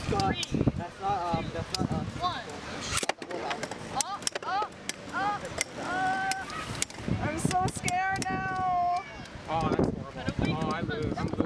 That's not One. I'm so scared now. Oh, that's horrible. Oh, I lose.